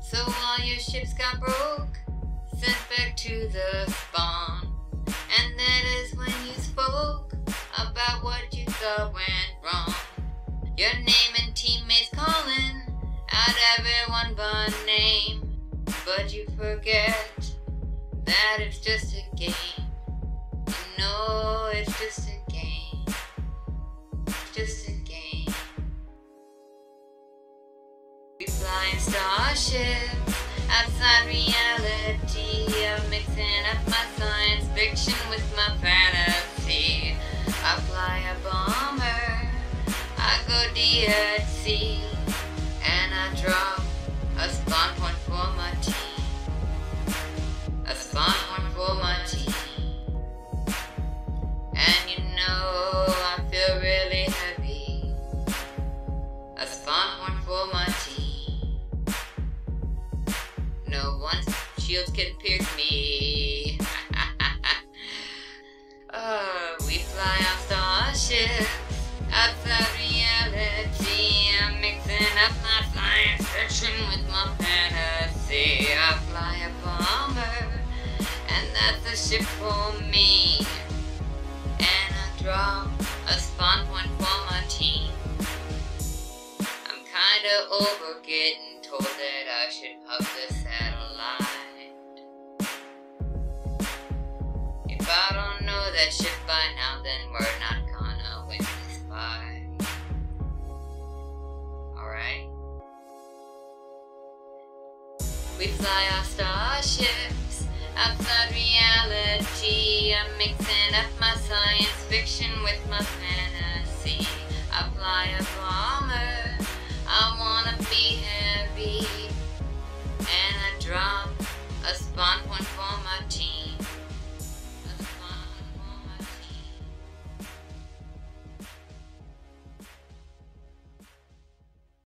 So all your ships got broke, sent back to the spawn. And that is when you spoke about what you thought went wrong. Your name and teammates calling out everyone but name. But you forget that it's just a game. You know it's just a game. It's just a game. We fly in starships outside reality. I'm mixing up my science fiction with my fantasy. I fly a bomber, I go deep at sea, and I drop a spawn point for my team. A spawn point for my team. And you know I feel really heavy. A spawn point for my team. No one's shields can pierce me. We fly off starships outside reality. I'm mixing up my science fiction with my fantasy. I fly a bomber, and that's a ship for me. And I drop a spawn point for my team. I'm kinda over getting told that I should hug the satellite. If I don't know that shit by now, then we're not gonna win this fight. Alright? We fly our starships outside reality. I'm mixing up my science fiction with my fantasy. I fly a bomber, I want